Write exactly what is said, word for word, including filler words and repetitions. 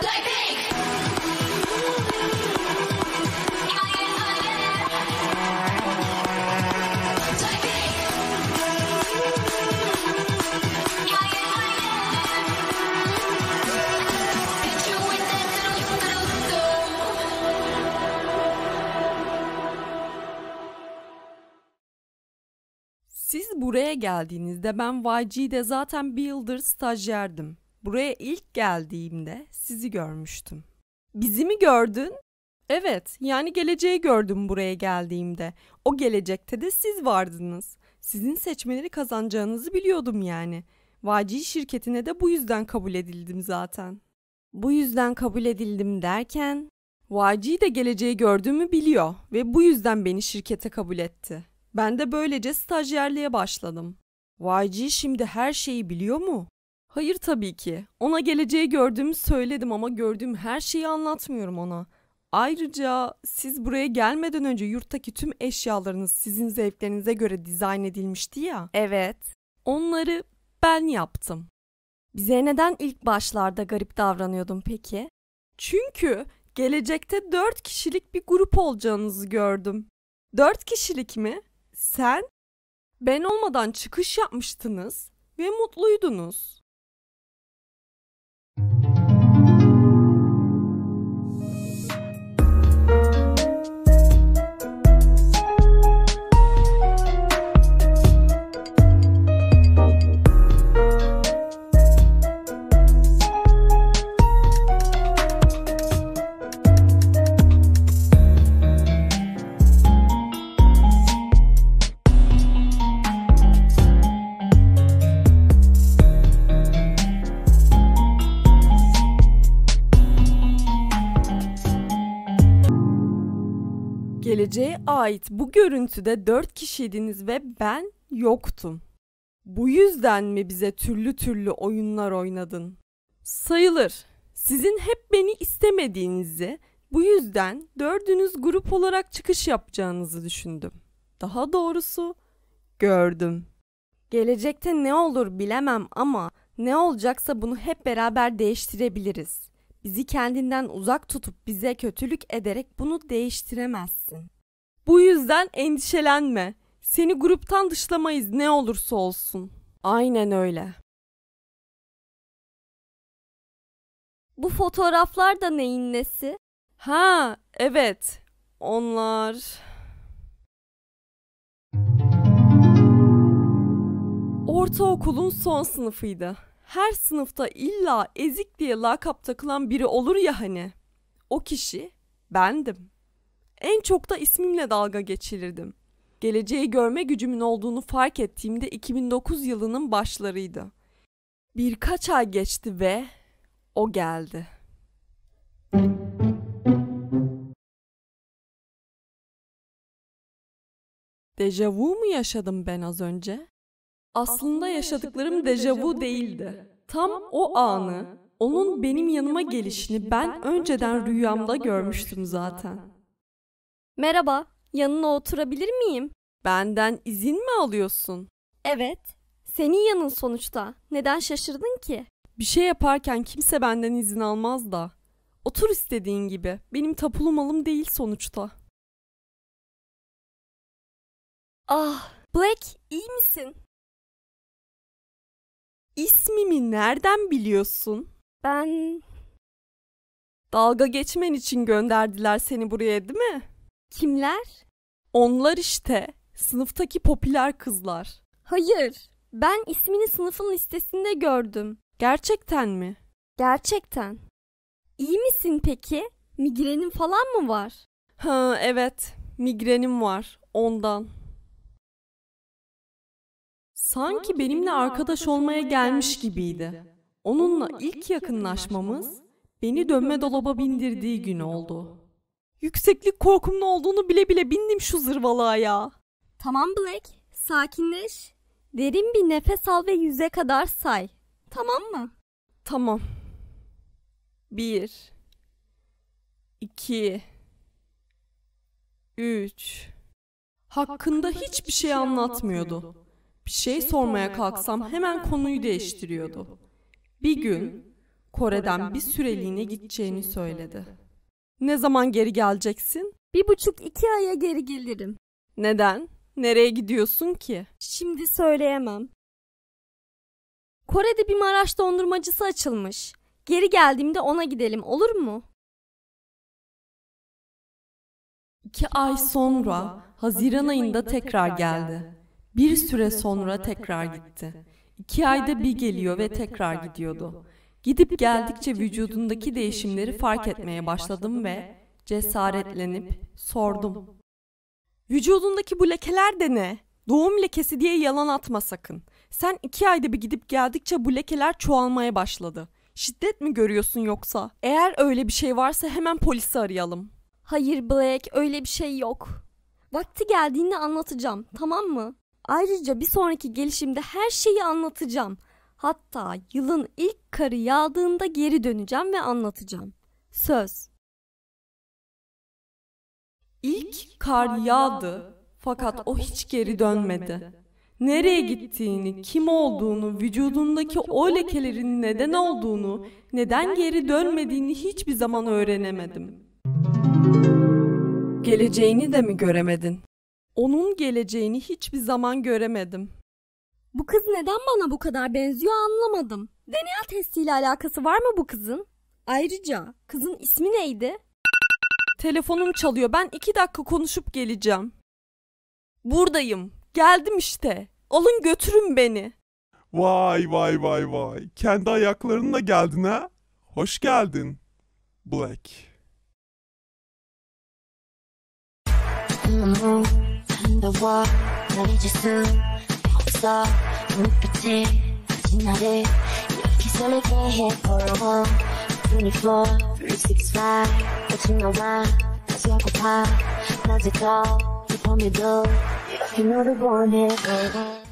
Siz buraya geldiğinizde ben Y G'de zaten bir yıldır stajyerdim. Buraya ilk geldiğimde sizi görmüştüm. Bizi mi gördün? Evet, yani geleceği gördüm buraya geldiğimde. O gelecekte de siz vardınız. Sizin seçmeleri kazanacağınızı biliyordum yani. Y G şirketine de bu yüzden kabul edildim zaten. Bu yüzden kabul edildim derken, Y G de geleceği gördüğümü biliyor ve bu yüzden beni şirkete kabul etti. Ben de böylece stajyerliğe başladım. Y G şimdi her şeyi biliyor mu? Hayır tabii ki. Ona geleceği gördüğümü söyledim ama gördüğüm her şeyi anlatmıyorum ona. Ayrıca siz buraya gelmeden önce yurttaki tüm eşyalarınız sizin zevklerinize göre dizayn edilmişti ya. Evet. Onları ben yaptım. Bize neden ilk başlarda garip davranıyordun peki? Çünkü gelecekte dört kişilik bir grup olacağınızı gördüm. Dört kişilik mi? Sen, ben olmadan çıkış yapmıştınız ve mutluydunuz. Geleceğe ait bu görüntüde dört kişiydiniz ve ben yoktum. Bu yüzden mi bize türlü türlü oyunlar oynadın? Sayılır. Sizin hep beni istemediğinizi, bu yüzden dördünüz grup olarak çıkış yapacağınızı düşündüm. Daha doğrusu gördüm. Gelecekte ne olur bilemem ama ne olacaksa bunu hep beraber değiştirebiliriz. Bizi kendinden uzak tutup bize kötülük ederek bunu değiştiremezsin. Bu yüzden endişelenme. Seni gruptan dışlamayız ne olursa olsun. Aynen öyle. Bu fotoğraflar da neyin nesi? Ha, evet. Onlar... Ortaokulun son sınıfıydı. Her sınıfta illa ezik diye lakap takılan biri olur ya hani. O kişi bendim. En çok da ismimle dalga geçilirdim. Geleceği görme gücümün olduğunu fark ettiğimde iki bin dokuz yılının başlarıydı. Birkaç ay geçti ve o geldi. Dejavu mu yaşadım ben az önce? Aslında yaşadıklarım dejavu değildi. Tam o anı, onun benim yanıma gelişini ben önceden rüyamda görmüştüm zaten. Merhaba, yanına oturabilir miyim? Benden izin mi alıyorsun? Evet, senin yanın sonuçta. Neden şaşırdın ki? Bir şey yaparken kimse benden izin almaz da. Otur istediğin gibi. Benim tapulu malım değil sonuçta. Ah, Black, iyi misin? İsmimi nereden biliyorsun? Ben... Dalga geçmen için gönderdiler seni buraya, değil mi? Kimler? Onlar işte. Sınıftaki popüler kızlar. Hayır, ben ismini sınıfın listesinde gördüm. Gerçekten mi? Gerçekten. İyi misin peki? Migrenin falan mı var? Ha, evet. Migrenim var. Ondan. Sanki benimle arkadaş olmaya gelmiş gibiydi. Onunla ilk yakınlaşmamız beni dönme dolaba bindirdiği gün oldu. Yükseklik korkumun olduğunu bile bile bindim şu zırvalığa ya. Tamam Black, sakinleş. Derin bir nefes al ve yüze kadar say. Tamam mı? Tamam. Bir. İki. Üç. Hakkında hiçbir şey anlatmıyordu. Bir şey sormaya kalksam hemen konuyu değiştiriyordu. Bir gün Kore'den bir süreliğine gideceğini söyledi. Ne zaman geri geleceksin? Bir buçuk iki aya geri gelirim. Neden? Nereye gidiyorsun ki? Şimdi söyleyemem. Kore'de bir Maraş dondurmacısı açılmış. Geri geldiğimde ona gidelim, olur mu? İki ay sonra Haziran ayında tekrar geldi. Bir süre sonra tekrar gitti. İki ayda bir geliyor ve tekrar gidiyordu. Gidip geldikçe vücudundaki değişimleri fark etmeye başladım ve cesaretlenip sordum. Vücudundaki bu lekeler de ne? Doğum lekesi diye yalan atma sakın. Sen iki ayda bir gidip geldikçe bu lekeler çoğalmaya başladı. Şiddet mi görüyorsun yoksa? Eğer öyle bir şey varsa hemen polisi arayalım. Hayır Black, öyle bir şey yok. Vakti geldiğinde anlatacağım, tamam mı? Ayrıca bir sonraki gelişimde her şeyi anlatacağım. Hatta yılın ilk karı yağdığında geri döneceğim ve anlatacağım. Söz. İlk kar yağdı fakat o hiç geri dönmedi. Nereye gittiğini, kim olduğunu, vücudundaki o lekelerin neden olduğunu, neden geri dönmediğini hiçbir zaman öğrenemedim. Geleceğini de mi göremedin? Onun geleceğini hiçbir zaman göremedim. Bu kız neden bana bu kadar benziyor anlamadım. D N A testiyle alakası var mı bu kızın? Ayrıca kızın ismi neydi? Telefonum çalıyor. Ben iki dakika konuşup geleceğim. Buradayım. Geldim işte. Alın götürün beni. Vay vay vay vay. Kendi ayaklarınla geldin ha? Hoş geldin Black. You know the one here, baby.